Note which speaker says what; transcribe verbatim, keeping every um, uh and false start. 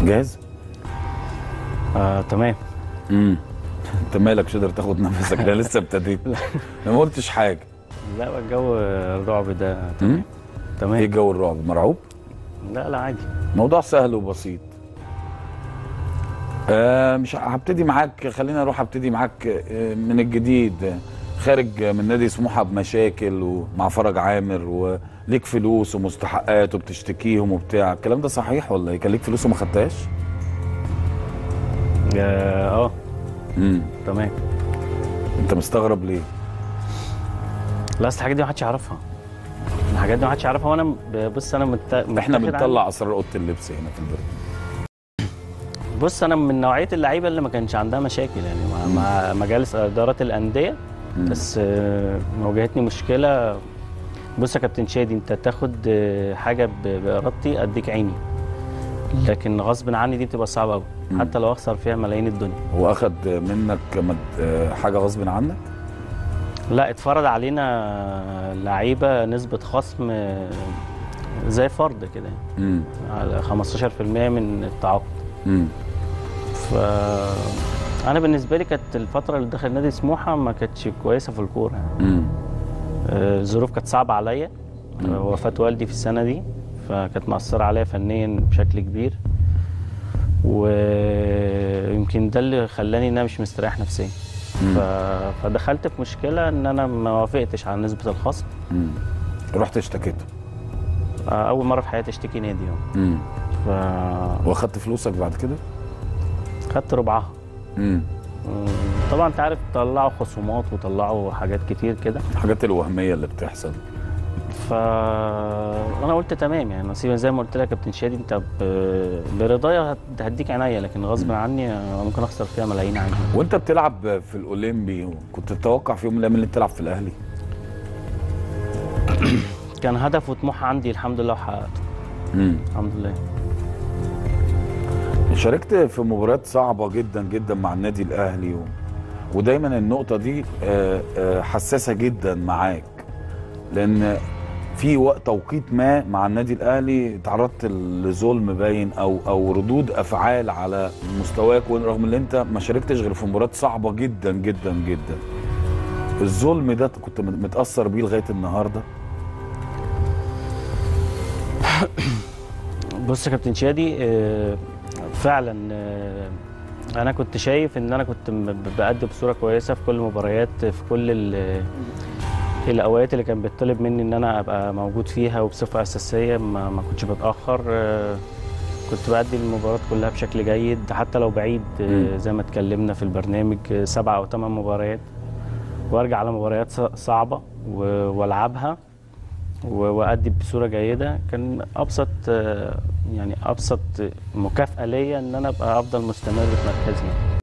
Speaker 1: جاهز؟
Speaker 2: آه، تمام.
Speaker 1: امم انت مالك مش قادر تاخد نفسك؟ انا لسه ابتديت. انا ما قلتش حاجه.
Speaker 2: لا بقى الجو الرعب ده تمام.
Speaker 1: ايه
Speaker 2: تمام.
Speaker 1: جو الرعب؟ مرعوب؟
Speaker 2: لا لا عادي.
Speaker 1: موضوع سهل وبسيط. آه مش هبتدي معاك، خلينا اروح ابتدي معاك آه من الجديد. خارج من نادي سموحه بمشاكل ومع فرج عامر، وليك فلوس ومستحقات وبتشتكيهم وبتاع، الكلام ده صحيح ولا ايه؟ كان ليك فلوس وما خدتهاش؟
Speaker 2: اه آه،
Speaker 1: امم
Speaker 2: تمام.
Speaker 1: انت مستغرب ليه؟
Speaker 2: لا اصل الحاجات دي محدش يعرفها. الحاجات دي محدش يعرفها، وانا ب- بص انا مت...
Speaker 1: احنا
Speaker 2: متاخد
Speaker 1: بنطلع
Speaker 2: عني.
Speaker 1: اسرار اوضه اللبس هنا في البرنامج.
Speaker 2: بص انا من نوعيه اللعيبه اللي ما كانش عندها مشاكل يعني مع, مع مجالس ادارات الانديه.
Speaker 1: مم.
Speaker 2: بس آه، واجهتني مشكله. بص يا كابتن شادي، انت تاخد آه، حاجه ب- بارادتي اديك عيني، لكن غصب عني دي بتبقى صعبه قوي،
Speaker 1: مم.
Speaker 2: حتى لو اخسر فيها ملايين الدنيا.
Speaker 1: هو اخد منك مد- آه، حاجه غصب عنك؟
Speaker 2: لا اتفرض علينا لعيبه نسبه خصم آه، زي فرض كده يعني،
Speaker 1: امم
Speaker 2: على خمستاشر في المية من التعاقد.
Speaker 1: امم
Speaker 2: ف انا بالنسبه لي كانت الفتره اللي دخل نادي سموحه ما كانتش كويسه في الكوره يعني.
Speaker 1: امم
Speaker 2: آه، الظروف كانت صعبه عليا.
Speaker 1: مم.
Speaker 2: آه، وفاه والدي في السنه دي، فكانت مأثره عليا فنيا بشكل كبير، ويمكن ده اللي خلاني ان انا مش مستريح نفسيا.
Speaker 1: مم.
Speaker 2: ف... فدخلت في مشكله ان انا ما وافقتش على نسبه الخصم.
Speaker 1: امم رحت اشتكيته؟
Speaker 2: آه، اول مره في حياتي اشتكي نادي اهو.
Speaker 1: امم
Speaker 2: ف
Speaker 1: واخدت فلوسك بعد كده؟
Speaker 2: خدت ربعها.
Speaker 1: امم
Speaker 2: مم، طبعا انت عارف طلعوا خصومات وطلعوا حاجات كتير كده.
Speaker 1: الحاجات الوهميه اللي بتحصل.
Speaker 2: فانا قلت تمام يعني نصيبا، زي ما قلت لك يا كابتن شادي، انت ب- برضايا هت- هديك عينيا، لكن غصب عني أنا ممكن اخسر فيها ملايين عادي.
Speaker 1: وانت بتلعب في الاولمبي كنت تتوقع في يوم من الايام اللي انت تلعب في الاهلي؟
Speaker 2: كان هدف وطموح عندي، الحمد لله وحققته.
Speaker 1: امم
Speaker 2: الحمد لله.
Speaker 1: شاركت في مباريات صعبه جدا جدا مع النادي الاهلي و... ودايما النقطه دي آه، آه، حساسه جدا معاك، لان في وقت توقيت ما مع النادي الاهلي تعرضت لظلم باين او او ردود افعال على مستواك، رغم ان انت ما شاركتش غير في مباريات صعبه جدا جدا جدا. الظلم ده كنت متاثر بيه لغايه النهارده؟
Speaker 2: بص يا كابتن شادي، آه، فعلا آه، انا كنت شايف ان انا كنت م- بأدي بصوره كويسه في كل المباريات، في كل ال- الاوقات اللي كان بيطلب مني ان انا ابقى موجود فيها وبصفه اساسيه، ما, ما كنتش بتاخر. آه، كنت بأدي المباريات كلها بشكل جيد، حتى لو بعيد آه،
Speaker 1: مم.
Speaker 2: زي ما اتكلمنا في البرنامج آه، سبع او ثمان مباريات، وارجع على مباريات ص- صعبه و- والعبها و- وأدي بصوره جيده. كان ابسط آه، يعني ابسط مكافاه ليا ان انا ابقى افضل مستمر في مركزي.